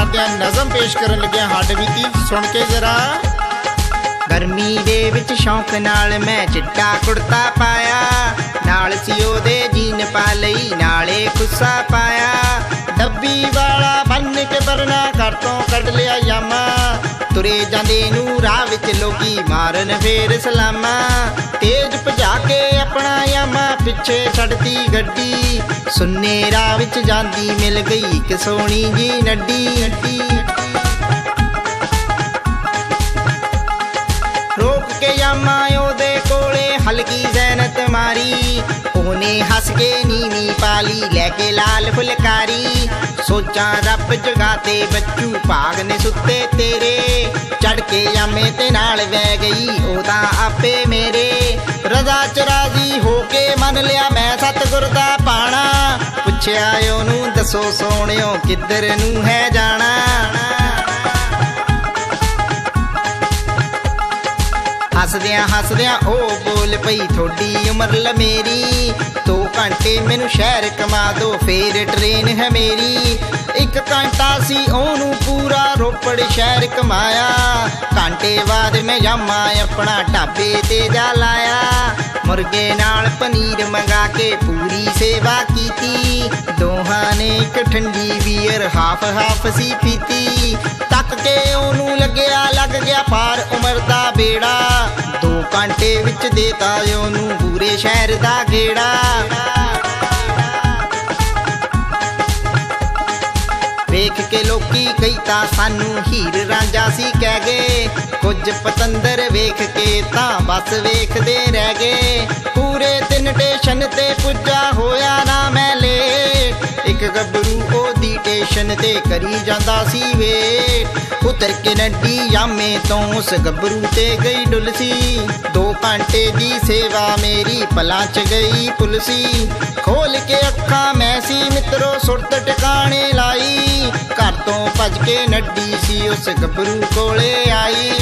करदियां नज़म पेश करन लग्या हड्ड बीती सुन के जरा। गर्मी दे विच शौक नाल मैं चिट्टा कुर्ता पाया, नाल सी ओदे जीन पा लई नाले खुस्सा पाया। डब्बी वाला बन के बरना घर तों कढ लिया यामा, तुरे जांदे नूं राह विच लोकी मारन फेर सलामा। तेज भजा के अपना यामा पिछे छड्डती गड्डी, सुन्ने राह विच जांदी मिल गई इक सोहणी जी नड्डी। रोक के यामा ओदे कोले हल्की ज़ैनत मारी, ओने हस के नीवी पाली लैके लाल फुलकारी। सोचा रब जगाते बच्चू भाग ने सुते तेरे, चढ़ के यामे ते नाल बह गई ओदा आपे मेरे। रजा च राजी हो के मन लिया मैं सतगुर दा पाना, पुछया ओनू दसो सोहणियो किधर नू है जाना। हसदियां ओ बोल पई थोड़ी उम्र ल मेरी, 2 घंटे मैनू शहर कमा दो फिर ट्रेन है मेरी। 1 घंटा सी ओनू पूरा रोपड़ शहर कमाया, घंटे बाद मैं यामा अपना ढाबे ते जा लाया। मुर्गे नाल पनीर मंगा के पूरी सेवा कीती, दोहां ने एक ठंडी बीयर हाफ हाफ सी पीती। तक के ओनू लग गया पार उमर दा बेड़ा, 2 घंटे विच देता ओनू पूरे शहर दा गेड़ा। वेख के लोकी कई तां सानू हीर रांझा सी कह गए, कुछ पतंदर वेख के तां बस वेखदे रह गए। पूरे दिन स्टेशन ते पुज्जा होया ना मैं लेट, एक गबरू ओदी स्टेशन ते करी जांदा सी वेट। उतर के नड्डी यामे तो उस गबरू ते गई डुलसी, 2 घंटे दी सेवा मेरी पलां च गई पुलसी। खोल के अखा मैं सी मित्रो सुरत टिकाने लाई, घर तो भज के नड्डी सी उस गबरू कोले आई।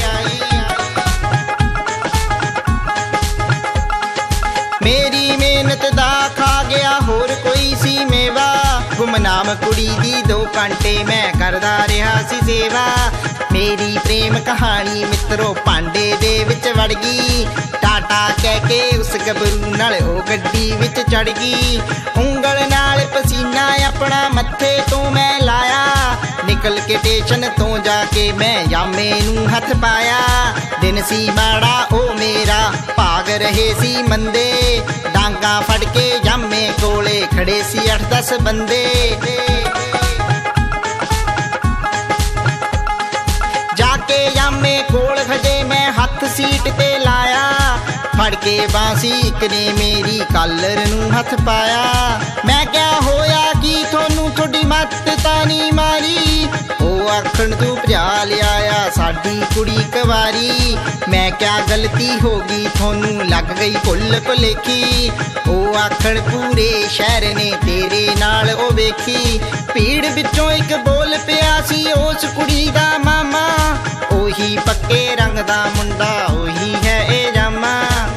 मेरी मेहनत दा खा गया होर कोई सी मेवा, गुमनाम कुड़ी दी 2 घंटे मैं करदा रहा सी सेवा। मेरी प्रेम कहानी मित्रो पांडे दे विच वड़ गई, टाटा कह के उस गबरू नाल ओ गड्डी विच चढ़ गई। उंगल नाल पसीना अपना मत्थे तो मैं लाया, निकल के स्टेशन तो जाके मैं यामे नू हथ पाया। दिन सी माड़ा ओ मेरा भाग रहे सी मंदे, डांगा फड़ के यामे कोले खड़े सी 8-10 बंदे। जाके यामे कोल खड़े मैं हथ सीट ते लाया, फड़ के बांसी इक ने मेरी कालर नू हथ पाया। मैं क्या होया कि थोनू थोड़ी मत तानी मारी, ओ आखण तू भजा लिया साडी कुड़ी कवारी। मैं क्या गलती हो गई थोनू लग गई भुल भुलेखी, ओ आखण पूरे शहर ने तेरे नाल ओ वेखी। भीड़ विचों एक बोल पिया सी उस कुड़ी दा मामा, ओही पक्के रंग दा मुंडा ओही है ए जामा।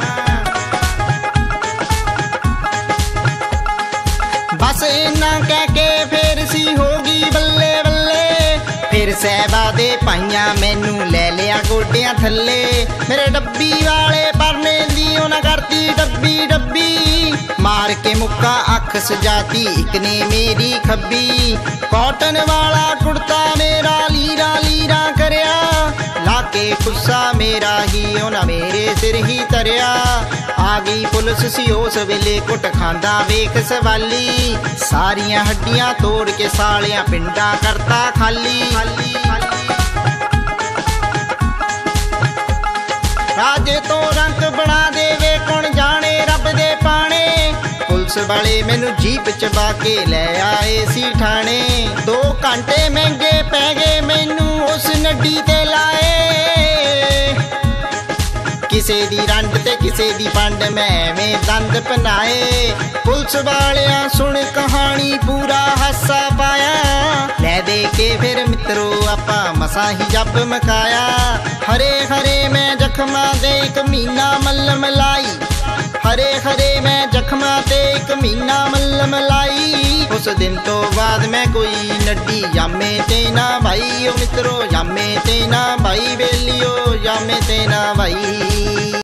बस इन्ना कह के फिर सी होगी बल्ले बल्ले, फिर सहबा दे पाइयां मैनू ले लिया गोडियां थल्ले। मेरे डब्बी वाले परने दी उन्हां करती डब्बी डब्बी, मार के मुक्का अख सजाती इक ने मेरी खब्बी। कॉटन वाला कुर्ता मेरा लीरा लीरा करया, लाके खुस्सा मेरा ही उन्हां मेरे सिर ही तरया। आ गई पुलिस सी उस वेले कुट खांदा वेख सवाली, सारियां हड्डियां तोड़ के सालियां पिंडा करता खाली। राजे तो रंग बना देवे कौन जाने रब दे पाने, पुलिस वाले मैनू जीप चबा के ले आए सी ठाणे। 2 घंटे महंगे पै गए मैनू उस नड्डी ते लाए, किसे दी रंड ते किसे दी पंड मैं दंद पनाए। पुलिस वालियां सुन कहानी पूरा हासा पाया, ले दे के फिर मित्रो आपा मसा ही जब मकाया। हरे हरे मैं जख्मा दे 1 महीना मल्लम लाई, हरे हरे मैं जख्मा ते 1 महीना मल्लम लाई। उस दिन तो बाद मैं कोई नड्डी, यामे ते ना भाई ओ मित्रो, यामे ते ना भाई वे